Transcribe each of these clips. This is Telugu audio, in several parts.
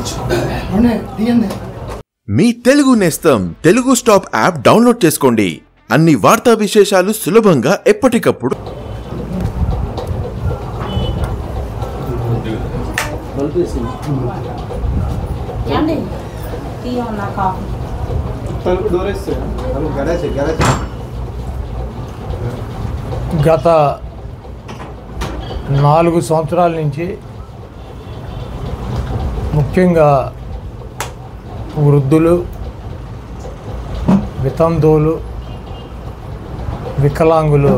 మీ తెలుగు నేస్తం తెలుగు స్టాప్ యాప్ డౌన్లోడ్ చేసుకోండి. అన్ని వార్తా విశేషాలు సులభంగా ఎప్పటికప్పుడు. గత 4 సంవత్సరాల నుంచి ముఖ్యంగా వృద్ధులు, వితంతువులు, వికలాంగులు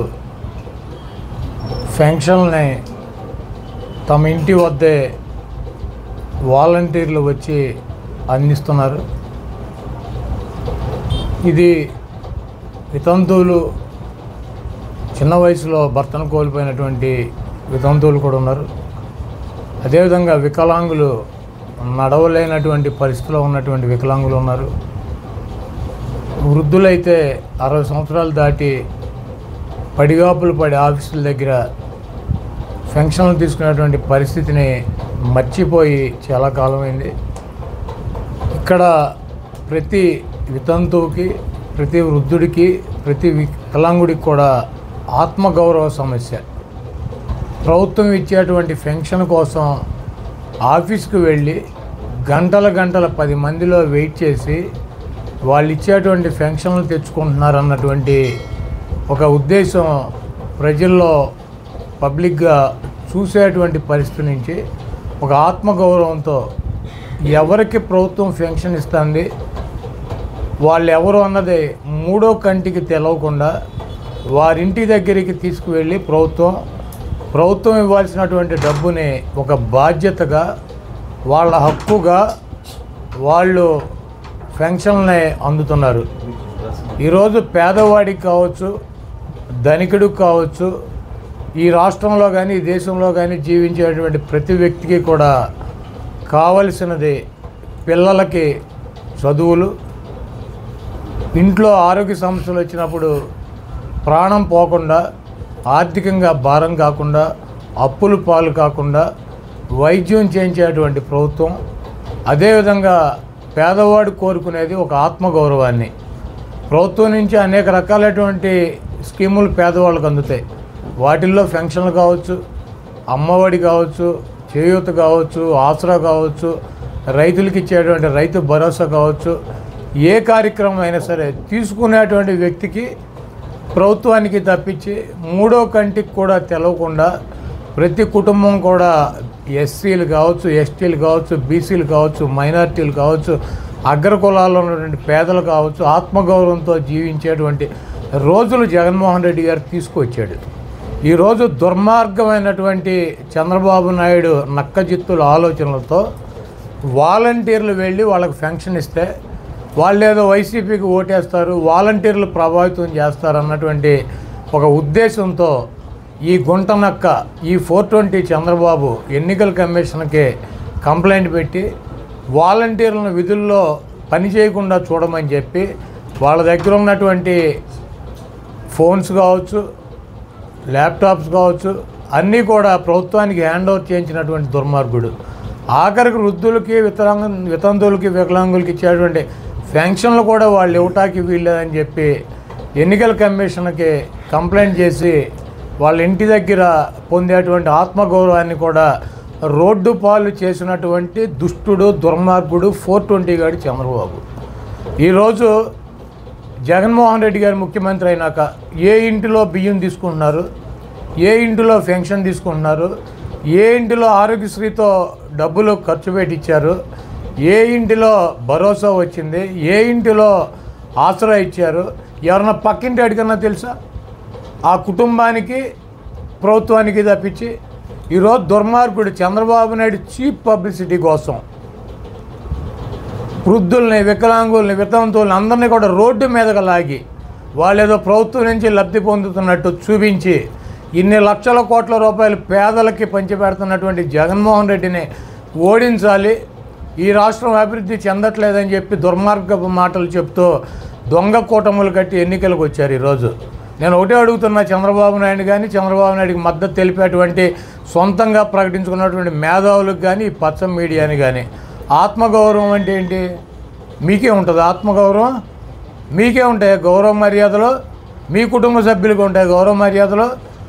పెన్షన్ని తమ ఇంటి వద్దే వాలంటీర్లు వచ్చి అందిస్తున్నారు. ఇది వితంతువులు, చిన్న వయసులో భర్తను కోల్పోయినటువంటి వితంతువులు కూడా ఉన్నారు. అదేవిధంగా వికలాంగులు, నడవలేనటువంటి పరిస్థితిలో ఉన్నటువంటి వికలాంగులు ఉన్నారు. వృద్ధులైతే 60 సంవత్సరాలు దాటి పడిగాపులు పడి ఆఫీసుల దగ్గర పెన్షన్లు తీసుకునేటువంటి పరిస్థితిని మర్చిపోయి చాలా కాలమైంది. ఇక్కడ ప్రతి వితంతువుకి, ప్రతి వృద్ధుడికి, ప్రతి వికలాంగుడికి కూడా ఆత్మగౌరవ సమస్య. ప్రభుత్వం ఇచ్చేటువంటి పెన్షన్ కోసం ఆఫీస్కి వెళ్ళి గంటల 10 మందిలో వెయిట్ చేసి వాళ్ళు ఇచ్చేటువంటి పెన్షన్లు తెచ్చుకుంటున్నారు అన్నటువంటి ఒక ఉద్దేశం ప్రజల్లో పబ్లిక్గా చూసేటువంటి పరిస్థితి నుంచి ఒక ఆత్మగౌరవంతో ఎవరికి ప్రభుత్వం పెన్షన్ ఇస్తుంది, వాళ్ళు ఎవరు అన్నది మూడో కంటికి తెలవకుండా వారింటి దగ్గరికి తీసుకువెళ్ళి ప్రభుత్వం ఇవ్వాల్సినటువంటి డబ్బుని ఒక బాధ్యతగా, వాళ్ళ హక్కుగా వాళ్ళు పెన్షన్లని అందుతున్నారు. ఈరోజు పేదవాడికి కావచ్చు, ధనికుడికి కావచ్చు, ఈ రాష్ట్రంలో కానీ ఈ దేశంలో కానీ జీవించేటువంటి ప్రతి వ్యక్తికి కూడా కావలసినది పిల్లలకి చదువులు, ఇంట్లో ఆరోగ్య సమస్యలు వచ్చినప్పుడు ప్రాణం పోకుండా, ఆర్థికంగా భారం కాకుండా, అప్పులు పాలు కాకుండా వైద్యం చేయించేటువంటి ప్రభుత్వం. అదేవిధంగా పేదవాడు కోరుకునేది ఒక ఆత్మగౌరవాన్ని. ప్రభుత్వం నుంచి అనేక రకాలైనటువంటి స్కీములు పేదవాళ్ళకు అందుతాయి. వాటిల్లో పెన్షన్లు కావచ్చు, అమ్మఒడి కావచ్చు, చేయూత కావచ్చు, ఆసరా కావచ్చు, రైతులకి ఇచ్చేటువంటి రైతు భరోసా కావచ్చు, ఏ కార్యక్రమం అయినా సరే తీసుకునేటువంటి వ్యక్తికి ప్రభుత్వానికి తప్పించి మూడో కంటికి కూడా తెలవకుండా ప్రతి కుటుంబం కూడా ఎస్సీలు కావచ్చు, ఎస్టీలు కావచ్చు, బీసీలు కావచ్చు, మైనార్టీలు కావచ్చు, అగ్రకులాల్లో ఉన్నటువంటి పేదలు కావచ్చు ఆత్మగౌరవంతో జీవించేటువంటి రోజులు జగన్మోహన్ రెడ్డి గారు తీసుకొచ్చాడు. ఈరోజు దుర్మార్గమైనటువంటి చంద్రబాబు నాయుడు నక్కజిత్తుల ఆలోచనలతో వాలంటీర్లు వెళ్ళి వాళ్ళకి పెన్షన్ ఇస్తే వాళ్ళు ఏదో వైసీపీకి ఓటేస్తారు, వాలంటీర్లు ప్రభావితం చేస్తారు అన్నటువంటి ఒక ఉద్దేశంతో ఈ గుంటనక్క, ఈ 420 చంద్రబాబు ఎన్నికల కమిషన్కి కంప్లైంట్ పెట్టి వాలంటీర్లను విధుల్లో పని చేయకుండా చూడమని చెప్పి వాళ్ళ దగ్గర ఉన్నటువంటి ఫోన్స్ కావచ్చు, ల్యాప్టాప్స్ కావచ్చు అన్నీ కూడా ప్రభుత్వానికి హ్యాండ్ ఓవర్ చేయించినటువంటి దుర్మార్గుడు. ఆఖరికి వృద్ధులకి, వితంతువులకి, వికలాంగులకి ఇచ్చేటువంటి పెన్షన్లు కూడా వాళ్ళు ఇవ్వటానికి వీల్లేదని చెప్పి ఎన్నికల కమిషన్కి కంప్లైంట్ చేసి వాళ్ళ ఇంటి దగ్గర పొందేటువంటి ఆత్మగౌరవాన్ని కూడా రోడ్డు పాలు చేసినటువంటి దుష్టుడు, దుర్మార్గుడు 420 గాడి చంద్రబాబు. ఈరోజు జగన్మోహన్ రెడ్డి గారు ముఖ్యమంత్రి అయినాక ఏ ఇంటిలో బియ్యం తీసుకుంటున్నారు, ఏ ఇంటిలో పెన్షన్ తీసుకుంటున్నారు, ఏ ఇంటిలో ఆరోగ్యశ్రీతో డబ్బులు ఖర్చు పెట్టించారు, ఏ ఇంటిలో భరోసా వచ్చింది, ఏ ఇంటిలో ఆసరా ఇచ్చారు, ఎవరన్నా పక్కింటి అడిగన్నా తెలుసా? ఆ కుటుంబానికి ప్రభుత్వానికి తప్పించి ఈరోజు దుర్మార్గుడు చంద్రబాబు నాయుడు చీప్ పబ్లిసిటీ కోసం వృద్ధుల్ని, వికలాంగుల్ని, వితంతువుల్ని అందరినీ కూడా రోడ్డు మీదకి లాగి వాళ్ళేదో ప్రభుత్వం నుంచి లబ్ధి పొందుతున్నట్టు చూపించి ఇన్ని లక్షల కోట్ల రూపాయలు పేదలకి పంచిపెడుతున్నటువంటి జగన్మోహన్ రెడ్డిని ఓడించాలి, ఈ రాష్ట్రం అభివృద్ధి చెందట్లేదని చెప్పి దుర్మార్గపు మాటలు చెప్తూ దొంగ కూటములు కట్టి ఎన్నికలకు వచ్చారు. ఈరోజు నేను ఒకటే అడుగుతున్నా, చంద్రబాబు నాయుడు కానీ, చంద్రబాబు నాయుడికి మద్దతు తెలిపేటువంటి సొంతంగా ప్రకటించుకున్నటువంటి మేధావులకు కానీ, పచ్చ మీడియాని కానీ ఆత్మగౌరవం అంటే ఏంటి? మీకే ఉంటుంది ఆత్మగౌరవం, మీకే ఉంటాయి గౌరవ మర్యాదలు, మీ కుటుంబ సభ్యులకు ఉంటాయి గౌరవ మర్యాదలు.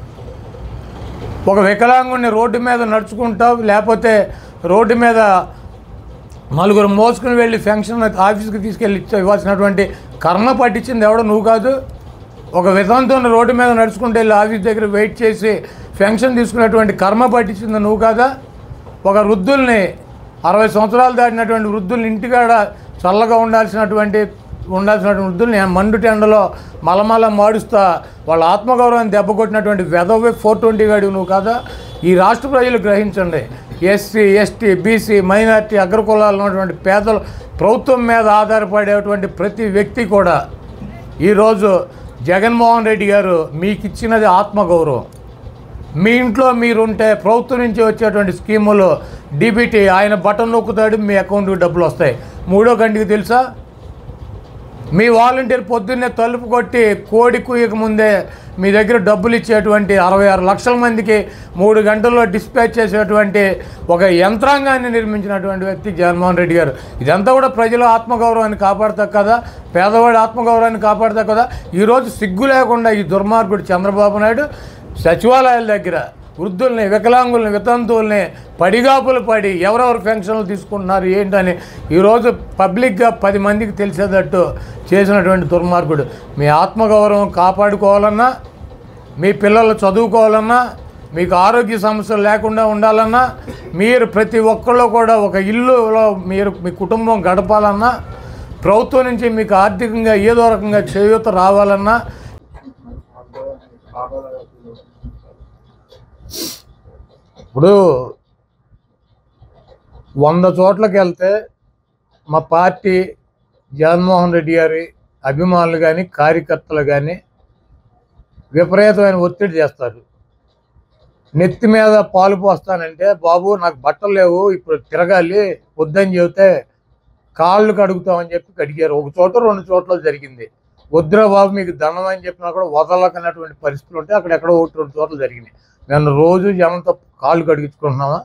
ఒక వికలాంగుడిని రోడ్డు మీద నడుచుకుంటావు, లేకపోతే రోడ్డు మీద నలుగురు మోసుకుని వెళ్ళి ఫంక్షన్ ఆఫీస్కి తీసుకెళ్ళి ఇవ్వాల్సినటువంటి కర్మ పట్టించింది ఎవడో నువ్వు కాదు. ఒక వితంతుని రోడ్డు మీద నడుచుకుంటూ వెళ్ళి ఆఫీస్ దగ్గర వెయిట్ చేసి ఫంక్షన్ తీసుకునేటువంటి కర్మ పట్టించింది నువ్వు కాదా. ఒక వృద్ధుల్ని 60 సంవత్సరాలు దాటినటువంటి వృద్ధుల్ని ఇంటికాడ చల్లగా ఉండాల్సినటువంటి వృద్ధుల్ని మండు టెండలో మలమల మాడుస్తా వాళ్ళ ఆత్మగౌరవాన్ని దెబ్బకొట్టినటువంటి వెధవే 420 గాడి నువ్వు కాదా. ఈ రాష్ట్ర ప్రజలు గ్రహించండి. ఎస్సీ, ఎస్టీ, బీసీ, మైనార్టీ, అగ్రకులాలు ఉన్నటువంటి పేదలు, ప్రభుత్వం మీద ఆధారపడేటువంటి ప్రతి వ్యక్తి కూడా ఈరోజు జగన్మోహన్ రెడ్డి గారు మీకు ఇచ్చినది ఆత్మగౌరవం. మీ ఇంట్లో మీరుంటే ప్రభుత్వం నుంచి వచ్చేటువంటి స్కీములు డీబీటీ ఆయన బటన్ నొక్కుతాడు, మీ అకౌంట్కి డబ్బులు వస్తాయి. మూడో గంటకి తెలుసా, మీ వాలంటీర్ పొద్దున్నే తలుపు కొట్టి కోడి కూయక ముందే మీ దగ్గర డబ్బులు ఇచ్చేటువంటి 66 లక్షల మందికి 3 గంటల్లో డిస్పాచ్ చేసేటువంటి ఒక యంత్రాంగాన్ని నిర్మించినటువంటి వ్యక్తి జగన్మోహన్ రెడ్డి గారు. ఇదంతా కూడా ప్రజల ఆత్మగౌరవాన్ని కాపాడతా కదా, పేదవాడి ఆత్మగౌరవాన్ని కాపాడతా కదా. ఈరోజు సిగ్గు లేకుండా ఈ దుర్మార్గుడు చంద్రబాబు నాయుడు సచివాలయాల దగ్గర వృద్ధుల్ని, వికలాంగుల్ని, వితంతువుల్ని పడిగాపులు పడి ఎవరెవరు పెన్షన్లు తీసుకుంటున్నారు ఏంటని ఈరోజు పబ్లిక్గా 10 మందికి తెలిసేటట్టు చేసినటువంటి దుర్మార్గుడు. మీ ఆత్మగౌరవం కాపాడుకోవాలన్నా, మీ పిల్లలు చదువుకోవాలన్నా, మీకు ఆరోగ్య సమస్యలు లేకుండా ఉండాలన్నా, మీరు ప్రతి ఒక్కళ్ళు కూడా ఒక ఇల్లులో మీరు మీ కుటుంబం గడపాలన్నా, ప్రభుత్వం నుంచి మీకు ఆర్థికంగా ఏదో రకంగా చేయూత రావాలన్నా, ఇప్పుడు 100 చోట్లకి వెళ్తే మా పార్టీ జగన్మోహన్ రెడ్డి గారి అభిమానులు కానీ కార్యకర్తలు కానీ విపరీతమైన ఒత్తిడి చేస్తారు. నెత్తి మీద పాలు పోస్తానంటే, బాబు నాకు బట్టలు లేవు ఇప్పుడు తిరగాలి వద్దని చెబితే కాళ్ళు కడుగుతామని చెప్పి కడిగారు. 1 చోట 2 చోట్ల జరిగింది. వద్దురా బాబు మీకు దండం అని చెప్పినా కూడా వదలకన్నటువంటి పరిస్థితులు ఉంటే అక్కడెక్కడో 1-2 చోట్ల జరిగినాయి. నేను రోజు జనంతో కాళ్ళు కడిగించుకుంటున్నావా?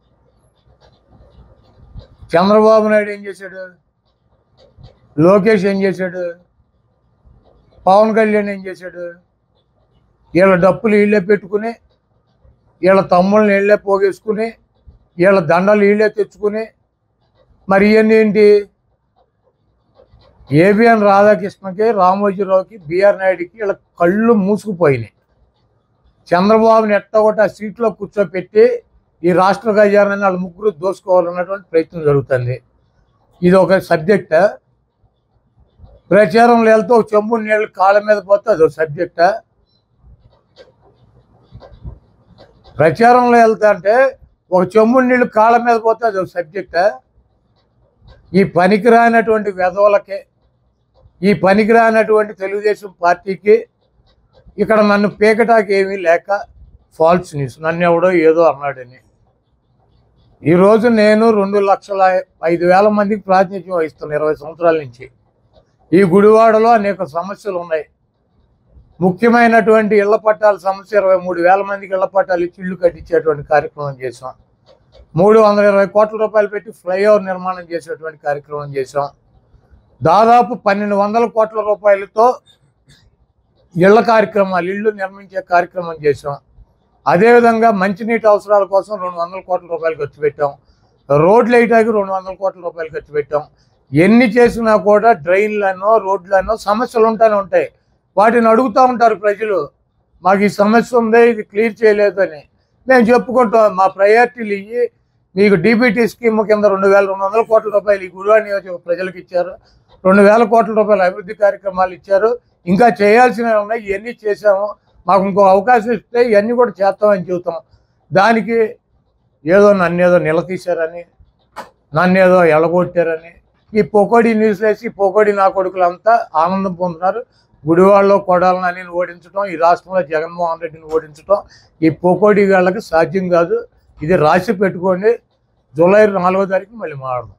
చంద్రబాబు నాయుడు ఏం చేశాడు? లోకేష్ ఏం చేశాడు? పవన్ కళ్యాణ్ ఏం చేశాడు? వీళ్ళ డప్పులు వీళ్ళే పెట్టుకుని, వీళ్ళ తమ్ముళ్ళని వీళ్ళే పోగేసుకుని, వీళ్ళ దండలు వీళ్ళే తెచ్చుకుని, మరి ఇవన్నీ ఏంటి? ఏబిఎన్ రాధాకృష్ణకి, రామోజీరావుకి, బిఆర్ నాయుడికి వీళ్ళ కళ్ళు మూసుకుపోయినాయి. చంద్రబాబుని ఎట్టగొట్టి ఆ సీట్లో కూర్చోపెట్టి ఈ రాష్ట్ర ఖజానాన్ని వాళ్ళు ముగ్గురు దోసుకోవాలన్నటువంటి ప్రయత్నం జరుగుతుంది. ఇది ఒక సబ్జెక్టా? ప్రచారంలో వెళ్తే ఒక చెంబు నీళ్ళు కాళ్ళ మీద పోతే అదొక సబ్జెక్టా? ప్రచారంలో వెళ్తా అంటే ఒక చెంబు నీళ్ళు కాళ్ళ మీద పోతే అదొక సబ్జెక్టా? ఈ పనికిరానటువంటి వెధవలకి, ఈ పనికిరానటువంటి తెలుగుదేశం పార్టీకి ఇక్కడ నన్ను పీకటాకి ఏమీ లేక ఫాల్స్ న్యూస్, నన్ను ఎవడో ఏదో అన్నాడని. ఈరోజు నేను 2,05,000 మందికి ప్రాతినిధ్యం వహిస్తున్నాను 20 సంవత్సరాల నుంచి. ఈ గుడివాడలో అనేక సమస్యలు ఉన్నాయి. ముఖ్యమైనటువంటి ఇళ్ల పట్టాల సమస్య 23,000 మందికి ఇళ్ల పట్టాలు ఇచ్చి ఇళ్ళు కట్టించేటువంటి కార్యక్రమం చేసాం. 320 కోట్ల రూపాయలు పెట్టి ఫ్లైఓవర్ నిర్మాణం చేసేటువంటి కార్యక్రమం చేసాం. దాదాపు 1,200 కోట్ల రూపాయలతో ఇళ్ల కార్యక్రమాలు, ఇళ్ళు నిర్మించే కార్యక్రమం చేసాం. అదేవిధంగా మంచినీటి అవసరాల కోసం 200 కోట్ల రూపాయలు ఖర్చు పెట్టాం. రోడ్లు వేయడానికి 200 కోట్ల రూపాయలు ఖర్చు పెట్టాం. ఎన్ని చేసినా కూడా డ్రైన్లనో రోడ్లనో సమస్యలు ఉంటాయి. వాటిని అడుగుతూ ఉంటారు ప్రజలు, మాకు ఈ సమస్య ఉంది, ఇది క్లియర్ చేయలేదు అని. మేము చెప్పుకుంటాం, మా ప్రయారిటీలు ఇవి. మీకు డీబీటీ స్కీమ్ కింద 2,200 కోట్ల రూపాయలు ఈ గుడివాడ నియోజకవర్గ ప్రజలకు ఇచ్చారు. 2,000 కోట్ల రూపాయల అభివృద్ధి కార్యక్రమాలు ఇచ్చారు. ఇంకా చేయాల్సినవి ఉన్నాయి, ఇవన్నీ చేసాము, మాకు ఇంకో అవకాశం ఇస్తే ఇవన్నీ కూడా చేస్తామని చెబుతాం. దానికి ఏదో నన్నేదో నిలదీశారని, నన్నేదో ఎలగొట్టారని ఈ పొకోడి న్యూస్ వేసి పొకోడి నా కొడుకులంతా ఆనందం పొందుతున్నారు. గుడివాడలో కొడాలని ఓడించడం, ఈ రాష్ట్రంలో జగన్మోహన్ రెడ్డిని ఓడించడం ఈ పొకోడి వాళ్ళకి సాధ్యం కాదు. ఇది రాసి పెట్టుకోండి. జూలై 4వ తారీఖు మళ్ళీ మాట్లాడదాం.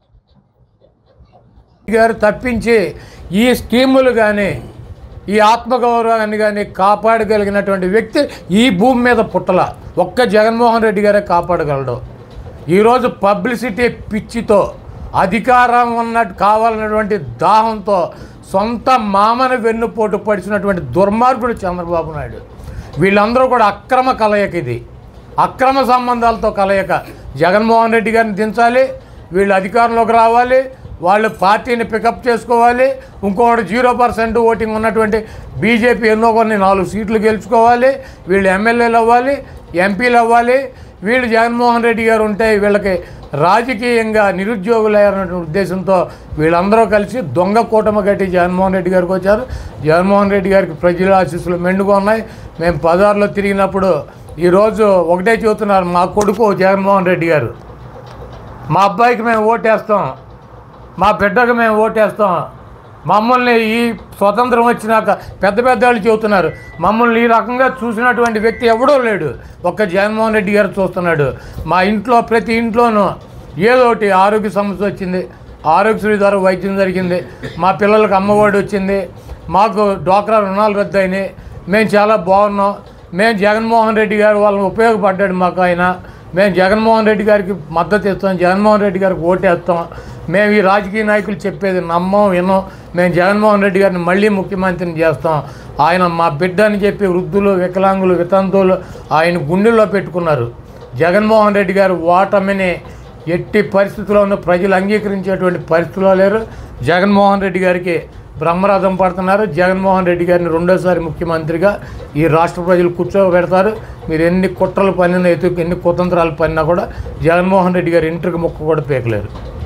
గారు తప్పించి ఈ స్కీములు కానీ ఈ ఆత్మగౌరవాన్ని కానీ కాపాడగలిగినటువంటి వ్యక్తి ఈ భూమి మీద పుట్టల. ఒక్క జగన్మోహన్ రెడ్డి గారే కాపాడగలడు. ఈరోజు పబ్లిసిటీ పిచ్చితో అధికారం ఉన్నట్టు కావాలన్నటువంటి దాహంతో సొంత మామని వెన్నుపోటు పడిచినటువంటి దుర్మార్గుడు చంద్రబాబు నాయుడు. వీళ్ళందరూ కూడా అక్రమ కలయిక, ఇది అక్రమ సంబంధాలతో కలయిక. జగన్మోహన్ రెడ్డి గారిని దించాలి, వీళ్ళు అధికారంలోకి రావాలి, వాళ్ళు పార్టీని పికప్ చేసుకోవాలి, ఇంకొకటి 0% ఓటింగ్ ఉన్నటువంటి బీజేపీ ఎన్నో కొన్ని 4 సీట్లు గెలుచుకోవాలి, వీళ్ళు ఎమ్మెల్యేలు అవ్వాలి, ఎంపీలు అవ్వాలి. వీళ్ళు జగన్మోహన్ రెడ్డి గారు ఉంటే వీళ్ళకి రాజకీయంగా నిరుద్యోగులైనటువంటి ఉద్దేశంతో వీళ్ళందరూ కలిసి దొంగ కూటమి కట్టి జగన్మోహన్ రెడ్డి గారికి వచ్చారు. జగన్మోహన్ రెడ్డి గారికి ప్రజల ఆశీస్సులు మెండుగా ఉన్నాయి. మేము బజార్లో తిరిగినప్పుడు ఈరోజు ఒకటే చెబుతున్నారు, మా కొడుకు జగన్మోహన్ రెడ్డి గారు, మా అబ్బాయికి మేము ఓటేస్తాం, మా బిడ్డకు మేము ఓటేస్తాం, మమ్మల్ని ఈ స్వతంత్రం వచ్చినాక పెద్ద వాళ్ళు చెబుతున్నారు, మమ్మల్ని ఈ రకంగా చూసినటువంటి వ్యక్తి ఎవడో లేడు, ఒక్క జగన్మోహన్ రెడ్డి గారు చూస్తున్నాడు. మా ఇంట్లో ప్రతి ఇంట్లోనూ ఏదో ఒకటి ఆరోగ్య సమస్య వచ్చింది, ఆరోగ్యశ్రీ ద్వారా వైద్యం జరిగింది, మా పిల్లలకు అమ్మఒడి వచ్చింది, మాకు డ్వాక్రా రుణాలు రద్దు అయినాయి, మేము చాలా బాగున్నాం. మేము జగన్మోహన్ రెడ్డి గారు వాళ్ళని ఉపయోగపడ్డాడు మాకు ఆయన, మేము జగన్మోహన్ రెడ్డి గారికి మద్దతు ఇస్తాం, జగన్మోహన్ రెడ్డి గారికి ఓటేస్తాం. మేము ఈ రాజకీయ నాయకులు చెప్పేది నమ్మం వినం, మేము జగన్మోహన్ రెడ్డి గారిని మళ్ళీ ముఖ్యమంత్రిని చేస్తాం, ఆయన మా బిడ్డ అని చెప్పి వృద్ధులు, వికలాంగులు, వితంతువులు ఆయన గుండెల్లో పెట్టుకున్నారు. జగన్మోహన్ రెడ్డి గారు ఓటమిని ఎట్టి పరిస్థితుల్లోనూ ప్రజలు అంగీకరించేటువంటి పరిస్థితుల్లో లేరు. జగన్మోహన్ రెడ్డి గారికి బ్రహ్మరథం పడుతున్నారు. జగన్మోహన్ రెడ్డి గారిని రెండోసారి ముఖ్యమంత్రిగా ఈ రాష్ట్ర ప్రజలు కూర్చోబెడతారు. మీరు ఎన్ని కుట్రలు పన్నినా, ఎన్ని కుతంత్రాలు పన్నినా కూడా జగన్మోహన్ రెడ్డి గారి ఇంటికి ముక్క కూడా పీకలేరు.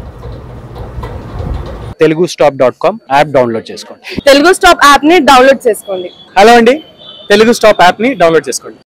telugustop.com యాప్ డౌన్లోడ్ చేసుకోండి. తెలుగు స్టాప్ యాప్ ని డౌన్లోడ్ చేసుకోండి. హలో అండి, తెలుగు స్టాప్ యాప్ ని డౌన్లోడ్ చేసుకోండి.